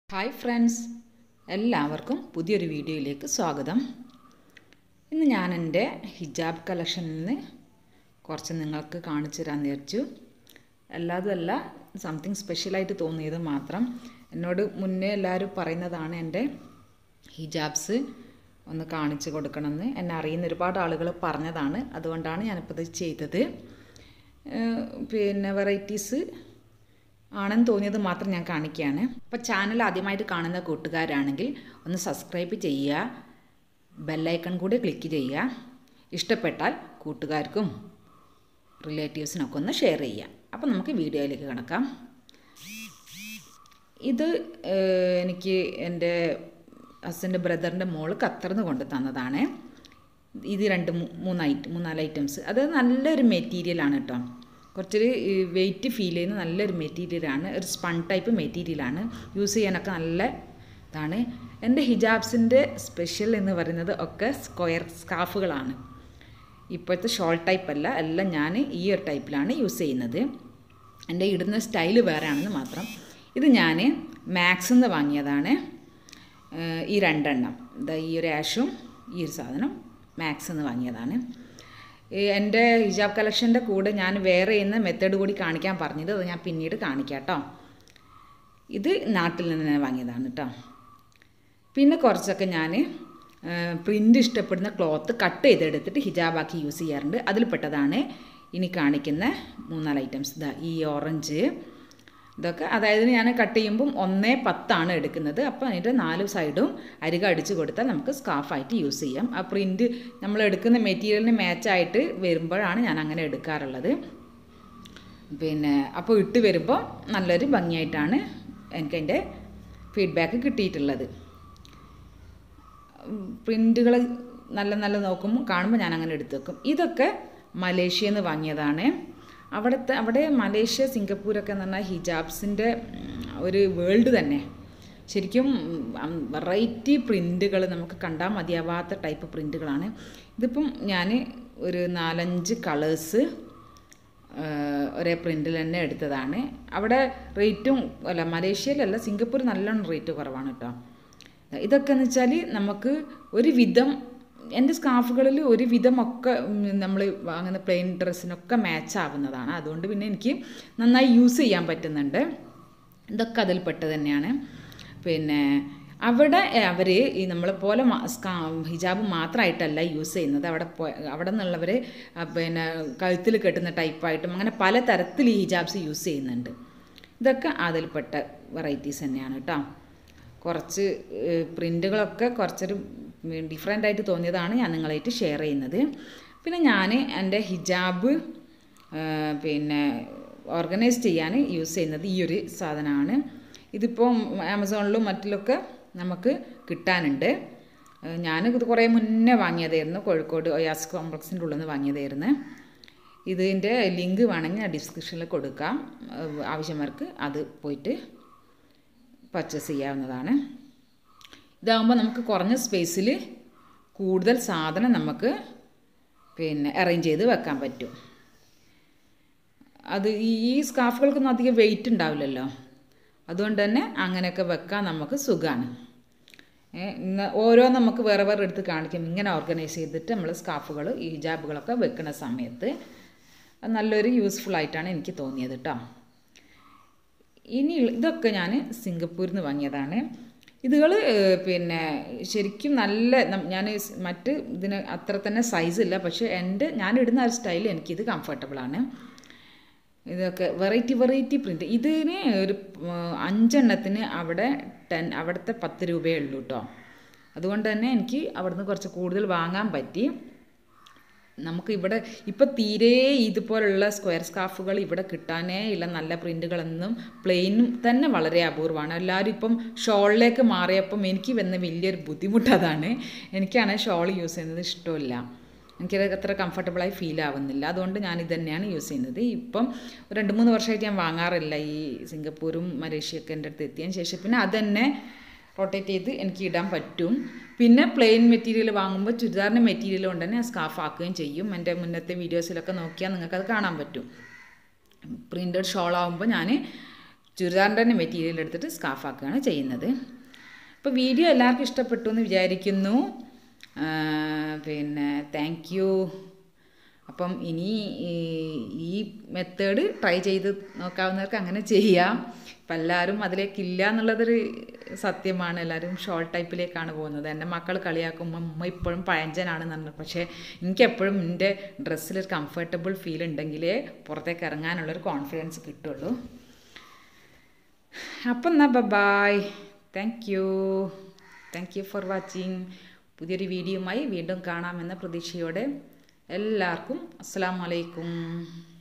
Hi friends, എല്ലാവർക്കും പുതിയൊരു വീഡിയോയിലേക്ക് സ്വാഗതം. ഇന്ന് ഞാൻ എൻ്റെ ഹിജാബ് കളക്ഷനിൽ നിന്ന് കുറച്ച് നിങ്ങൾക്ക് കാണിച്ചു തരാൻ വിചാരിച്ചു. അല്ലാതല്ല, സംതിങ് സ്പെഷ്യലായിട്ട് തോന്നിയത് മാത്രം. എന്നോട് മുന്നേ എല്ലാവരും പറയുന്നതാണ് എൻ്റെ ഹിജാബ്സ് ഒന്ന് കാണിച്ചു കൊടുക്കണമെന്ന്. എന്നെ അറിയുന്ന ഒരുപാട് ആളുകൾ പറഞ്ഞതാണ്. അതുകൊണ്ടാണ് ഞാനിപ്പോൾ ഇത് ചെയ്തത്. വെറൈറ്റീസ് ആണെന്ന് തോന്നിയത് മാത്രം ഞാൻ കാണിക്കുകയാണ്. അപ്പോൾ ചാനൽ ആദ്യമായിട്ട് കാണുന്ന കൂട്ടുകാരാണെങ്കിൽ ഒന്ന് സബ്സ്ക്രൈബ് ചെയ്യുക, ബെല്ലൈക്കൺ കൂടി ക്ലിക്ക് ചെയ്യുക. ഇഷ്ടപ്പെട്ടാൽ കൂട്ടുകാർക്കും റിലേറ്റീവ്സിനൊക്കെ ഒന്ന് ഷെയർ ചെയ്യുക. അപ്പോൾ നമുക്ക് വീഡിയോയിലേക്ക് കിടക്കാം. ഇത് എനിക്ക് എൻ്റെ ഹസ്ബൻഡ് ബ്രദറിൻ്റെ മോള് ഖത്തറിന്ന് കൊണ്ട് തന്നതാണ്. ഇത് മൂന്നാല് ഐറ്റംസ്. അത് നല്ലൊരു മെറ്റീരിയലാണ് കേട്ടോ. കുറച്ചൊരു വെയിറ്റ് ഫീൽ ചെയ്യുന്ന നല്ലൊരു മെറ്റീരിയലാണ്. ഒരു സ്പൺ ടൈപ്പ് മെറ്റീരിയലാണ്. യൂസ് ചെയ്യാനൊക്കെ നല്ല ഇതാണ്. എൻ്റെ ഹിജാബ്സിൻ്റെ സ്പെഷ്യൽ എന്ന് പറയുന്നത് ഒക്കെ സ്ക്വയർ സ്കാർഫുകളാണ്. ഇപ്പോഴത്തെ ഷോൾ ടൈപ്പ് അല്ല, എല്ലാം ഞാൻ ഈ ഒരു ടൈപ്പിലാണ് യൂസ് ചെയ്യുന്നത്. എൻ്റെ ഇടുന്ന സ്റ്റൈല് വേറെ ആണെന്ന് മാത്രം. ഇത് ഞാൻ മാക്സിൽ നിന്ന് വാങ്ങിയതാണ്. ഈ രണ്ടെണ്ണം, ഈ ഒരു ആഷും ഈ ഒരു സാധനം മാക്സിൽ നിന്ന് വാങ്ങിയതാണ്. എൻ്റെ ഹിജാബ് കളക്ഷൻ്റെ കൂടെ ഞാൻ വേറെ ചെയ്യുന്ന മെത്തേഡ് കൂടി കാണിക്കാൻ പറഞ്ഞത്, അത് ഞാൻ പിന്നീട് കാണിക്കാം കേട്ടോ. ഇത് നാട്ടിൽ നിന്ന് തന്നെ വാങ്ങിയതാണ് കേട്ടോ. പിന്നെ കുറച്ചൊക്കെ ഞാൻ പ്രിൻ്റ് ഇഷ്ടപ്പെടുന്ന ക്ലോത്ത് കട്ട് ചെയ്തെടുത്തിട്ട് ഹിജാബാക്കി യൂസ് ചെയ്യാറുണ്ട്. അതിൽപ്പെട്ടതാണ് ഇനി കാണിക്കുന്ന മൂന്നാല് ഐറ്റംസ്. ഈ ഓറഞ്ച്, ഇതൊക്കെ അതായത് ഞാൻ കട്ട് ചെയ്യുമ്പം 1:10 എടുക്കുന്നത്. അപ്പോൾ അതിൻ്റെ 4 സൈഡും അരിക അടിച്ച് കൊടുത്താൽ നമുക്ക് സ്കാർഫായിട്ട് യൂസ് ചെയ്യാം. ആ പ്രിൻറ്റ് നമ്മൾ എടുക്കുന്ന മെറ്റീരിയലിന് മാച്ചായിട്ട് വരുമ്പോഴാണ് ഞാൻ അങ്ങനെ എടുക്കാറുള്ളത്. അപ്പോൾ ഇട്ട് വരുമ്പോൾ നല്ലൊരു ഭംഗിയായിട്ടാണ് എനിക്കതിൻ്റെ ഫീഡ്ബാക്ക് കിട്ടിയിട്ടുള്ളത്. പ്രിൻറ്റുകൾ നല്ല നോക്കുമ്പോൾ കാണുമ്പോൾ ഞാൻ അങ്ങനെ എടുത്ത് വെക്കും. ഇതൊക്കെ മലേഷ്യയിൽ നിന്ന് വാങ്ങിയതാണ്. അവിടെ മലേഷ്യ, സിംഗപ്പൂരൊക്കെ എന്ന് പറഞ്ഞാൽ ഹിജാബ്സിൻ്റെ ഒരു വേൾഡ് തന്നെ. ശരിക്കും വെറൈറ്റി പ്രിൻറ്റുകൾ നമുക്ക് കണ്ടാൽ മതിയാവാത്ത ടൈപ്പ് പ്രിൻറ്റുകളാണ്. ഇതിപ്പം ഞാൻ ഒരു 4-5 കളേഴ്സ് ഒരേ പ്രിൻറ്റിൽ തന്നെ എടുത്തതാണ്. അവിടെ റേറ്റും മലേഷ്യയിലല്ല, സിംഗപ്പൂർ നല്ലോണം റേറ്റ് കുറവാണ് കേട്ടോ. ഇതൊക്കെ എന്ന് വെച്ചാൽ നമുക്ക് ഒരു വിധം എൻ്റെ സ്കാർഫുകളിൽ ഒരു വിധമൊക്കെ നമ്മൾ വാങ്ങുന്ന പ്ലെയിൻ ഡ്രസ്സിനൊക്കെ മാച്ച് ആവുന്നതാണ്. അതുകൊണ്ട് പിന്നെ എനിക്ക് നന്നായി യൂസ് ചെയ്യാൻ പറ്റുന്നുണ്ട്. ഇതൊക്കെ അതിൽപ്പെട്ടത് തന്നെയാണ്. അവിടെ അവർ ഈ നമ്മളെപ്പോലെ ഹിജാബ് മാത്രമായിട്ടല്ല യൂസ് ചെയ്യുന്നത്. അവിടെ നിന്നുള്ളവർ കഴുത്തിൽ കെട്ടുന്ന ടൈപ്പായിട്ടും അങ്ങനെ പല തരത്തിൽ ഈ ഹിജാബ്സ് യൂസ് ചെയ്യുന്നുണ്ട്. ഇതൊക്കെ അതിൽപ്പെട്ട വെറൈറ്റീസ് തന്നെയാണ് കേട്ടോ. കുറച്ച് പ്രിൻറ്റുകളൊക്കെ കുറച്ചൊരു ഡിഫറെൻ്റ് ആയിട്ട് തോന്നിയതാണ് ഞാൻ നിങ്ങളായിട്ട് ഷെയർ ചെയ്യുന്നത്. പിന്നെ ഞാൻ എൻ്റെ ഹിജാബ് ഓർഗനൈസ് ചെയ്യാൻ യൂസ് ചെയ്യുന്നത് ഈ ഒരു സാധനമാണ്. ഇതിപ്പോൾ ആമസോണിലും മറ്റിലൊക്കെ നമുക്ക് കിട്ടാനുണ്ട്. ഞാനിത് കുറേ മുന്നേ വാങ്ങിയതായിരുന്നു. കോഴിക്കോട് ഒയാസ് കോംപ്ലക്സിൻ്റെ ഉള്ളിൽ നിന്ന് വാങ്ങിയതായിരുന്നു. ഇതിൻ്റെ ലിങ്ക് വേണമെങ്കിൽ ഞാൻ ഡിസ്ക്രിപ്ഷനിൽ കൊടുക്കാം. ആവശ്യമാർക്ക് അത് പോയിട്ട് പർച്ചേസ് ചെയ്യാവുന്നതാണ്. ഇതാകുമ്പോൾ നമുക്ക് കുറഞ്ഞ സ്പേസിൽ കൂടുതൽ സാധനം നമുക്ക് അറേഞ്ച് ചെയ്ത് വെക്കാൻ പറ്റും. അത് ഈ സ്കാർഫുകൾക്കൊന്നും അധികം വെയിറ്റ് ഉണ്ടാവില്ലല്ലോ. അതുകൊണ്ട് തന്നെ അങ്ങനെയൊക്കെ വെക്കാൻ നമുക്ക് സുഖമാണ്. ഓരോ നമുക്ക് വേറെ എടുത്ത് കാണിക്കും. ഇങ്ങനെ ഓർഗനൈസ് ചെയ്തിട്ട് നമ്മൾ സ്കാർഫുകൾ, ഈ ഹിജാബുകളൊക്കെ വെക്കുന്ന സമയത്ത് അത് നല്ലൊരു യൂസ്ഫുൾ ആയിട്ടാണ് എനിക്ക് തോന്നിയത് കേട്ടോ. ഇനി ഇതൊക്കെ ഞാൻ സിംഗപ്പൂരിൽ നിന്ന് വാങ്ങിയതാണ്. ഇതുകൾ ശരിക്കും നല്ല, ഞാൻ മറ്റ് ഇതിന് അത്ര തന്നെ സൈസില്ല, പക്ഷേ ഞാനിടുന്ന ഒരു സ്റ്റൈൽ എനിക്കിത് കംഫർട്ടബിളാണ്. ഇതൊക്കെ വെറൈറ്റി പ്രിൻറ്റ്. ഇതിന് ഒരു 5 എണ്ണത്തിന് അവിടുത്തെ 10 രൂപയേ ഉള്ളൂ കേട്ടോ. അതുകൊണ്ട് തന്നെ എനിക്ക് അവിടുന്ന് കുറച്ച് കൂടുതൽ വാങ്ങാൻ പറ്റി. നമുക്ക് ഇവിടെ ഇപ്പം തീരെ ഇതുപോലുള്ള സ്ക്വയർ സ്കാർഫുകൾ ഇവിടെ കിട്ടാനേ ഇല്ല. നല്ല പ്രിൻറ്റുകളൊന്നും പ്ലെയിനും തന്നെ വളരെ അപൂർവമാണ്. എല്ലാവരും ഇപ്പം ഷോളിലേക്ക് മാറിയപ്പം എനിക്ക് വന്ന വലിയൊരു ബുദ്ധിമുട്ട് അതാണ്. എനിക്കാണെങ്കിൽ ഷോൾ യൂസ് ചെയ്യുന്നത് ഇഷ്ടമില്ല. എനിക്കത് അത്ര കംഫർട്ടബിളായി ഫീൽ ആവുന്നില്ല. അതുകൊണ്ട് ഞാൻ ഇത് തന്നെയാണ് യൂസ് ചെയ്യുന്നത്. ഇപ്പം 2-3 വർഷമായിട്ട് ഞാൻ വാങ്ങാറില്ല. ഈ സിംഗപ്പൂരും മലേഷ്യയൊക്കെ എൻ്റെ അടുത്ത് എത്തിയതിന് ശേഷം പിന്നെ അത് തന്നെ റൊട്ടേറ്റ് ചെയ്ത് എനിക്ക് ഇടാൻ പറ്റും. പിന്നെ പ്ലെയിൻ മെറ്റീരിയൽ വാങ്ങുമ്പോൾ ചുരിദാറിൻ്റെ മെറ്റീരിയൽ കൊണ്ട് തന്നെ സ്കാർഫ് ആക്കുകയും ചെയ്യും. എൻ്റെ മുന്നത്തെ വീഡിയോസിലൊക്കെ നോക്കിയാൽ നിങ്ങൾക്കത് കാണാൻ പറ്റും. പ്രിൻറ്റഡ് ഷോൾ ആകുമ്പോൾ ഞാൻ ചുരിദാറിൻ്റെ തന്നെ മെറ്റീരിയൽ എടുത്തിട്ട് സ്കാർഫാക്കുകയാണ് ചെയ്യുന്നത്. അപ്പോൾ വീഡിയോ എല്ലാവർക്കും ഇഷ്ടപ്പെട്ടു എന്ന് വിചാരിക്കുന്നു. പിന്നെ താങ്ക് യു. അപ്പം ഇനി ഈ മെത്തേഡ് ട്രൈ ചെയ്ത് നോക്കാവുന്നവർക്ക് അങ്ങനെ ചെയ്യാം. ഇപ്പം എല്ലാവരും അതിലേക്കില്ല എന്നുള്ളതൊരു സത്യമാണ്. എല്ലാവരും ഷോർട്ട് ടൈപ്പിലേക്കാണ് പോകുന്നത്. എൻ്റെ മക്കൾ കളിയാക്കുമ്പോൾ ഉമ്മ ഇപ്പോഴും പഴഞ്ചനാണെന്ന് പറഞ്ഞു. പക്ഷേ എനിക്കെപ്പോഴും എൻ്റെ ഡ്രസ്സിലൊരു കംഫർട്ടബിൾ ഫീൽ ഉണ്ടെങ്കിലേ പുറത്തേക്ക് ഇറങ്ങാനുള്ളൊരു കോൺഫിഡൻസ് കിട്ടുള്ളൂ. അപ്പം എന്നാൽ bye. Thank you for watching. പുതിയൊരു വീഡിയോയുമായി വീണ്ടും കാണാമെന്ന പ്രതീക്ഷയോടെ എല്ലാവർക്കും അസ്സലാമു അലൈക്കും.